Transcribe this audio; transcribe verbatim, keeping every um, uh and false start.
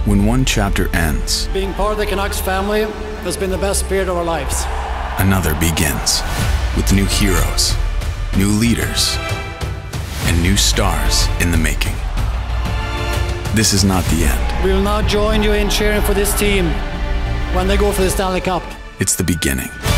When one chapter ends, being part of the Canucks family has been the best period of our lives. Another begins with new heroes, new leaders, and new stars in the making. This is not the end. We will now join you in cheering for this team when they go for the Stanley Cup. It's the beginning.